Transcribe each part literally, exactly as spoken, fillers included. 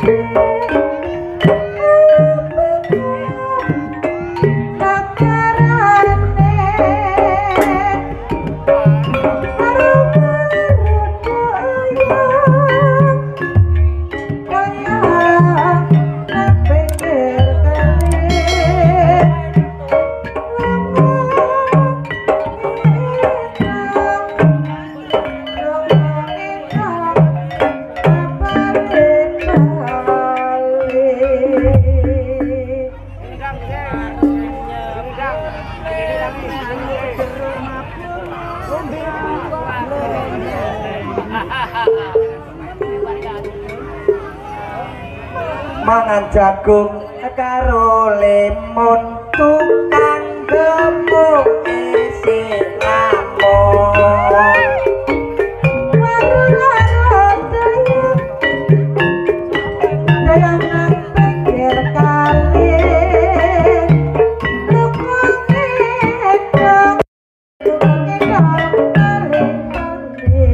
mangan jagung karo lemon tukang gemuk isi lamun waru-waru dayang dayang nang pinggir kali lukungi dong lukungi dong kali-kali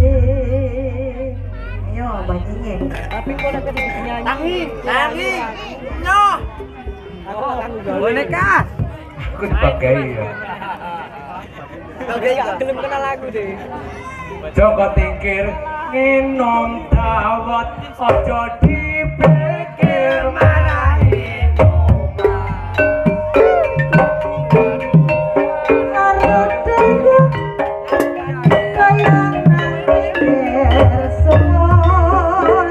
ayo bajinge tapi kok ada nyanyi tangi tangi nyoh boneka aku dipakai ya pakai gak gelem kenal lagu deh Joko Tingkir nginom dawet ojo dipikir marahi karo dayang dayang nang pinggir semut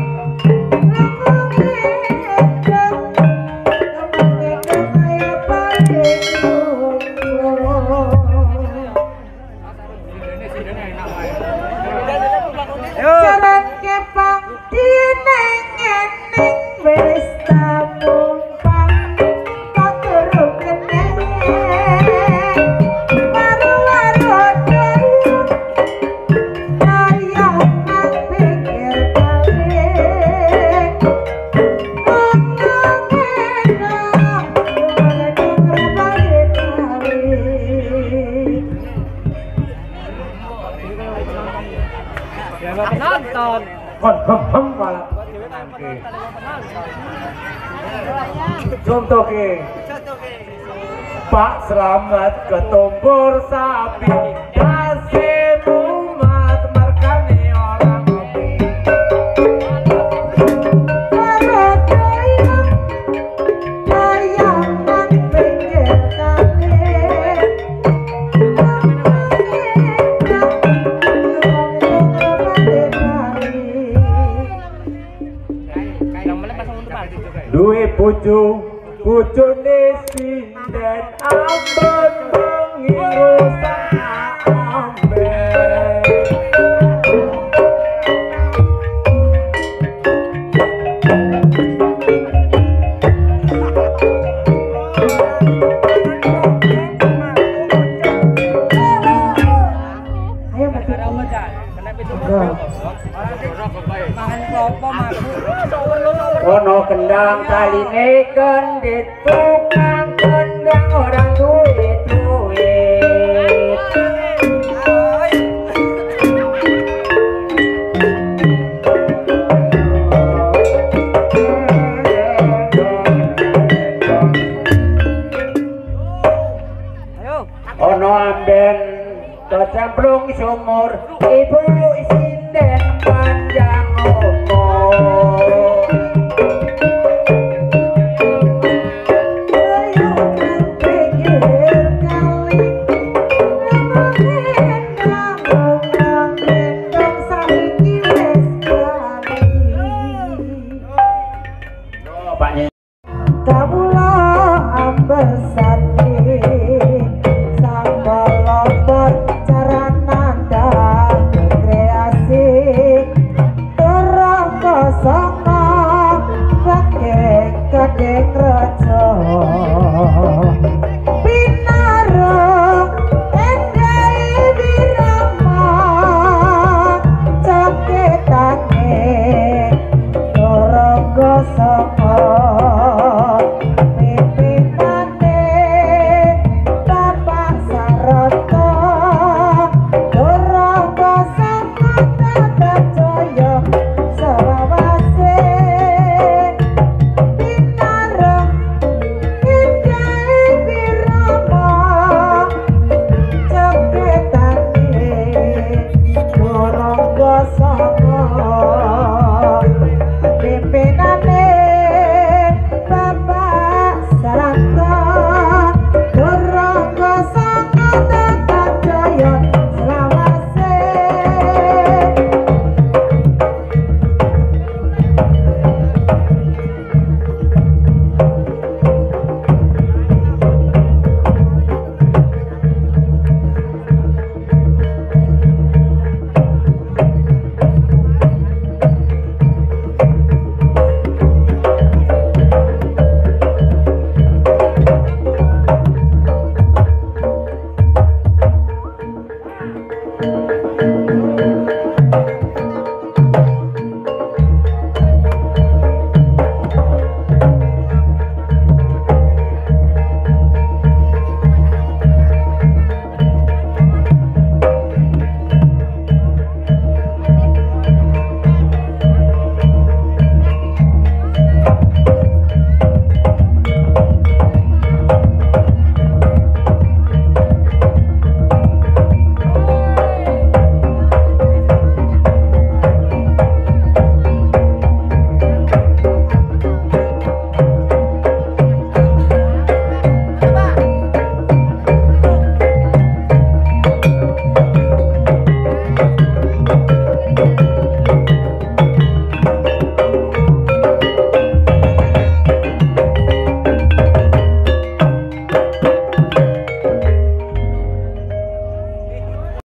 jalan kepang dineng-eneng wis tamumpang kok turu keneng waru-waru dayang dayang nang pinggir kali nonton kon hem malah contoh ke Pak Slamet ketumpur sapi kasih umat markane orang kopi karo dayang dayang nang pinggir kali duwe bojo bojone sinden ampun wengi rusak amben ayo makan aja kena pitu ono kendang kaline kendit tukang kendang orang duit duit ono amben kecemplung sumur ibu sinden panjang umur so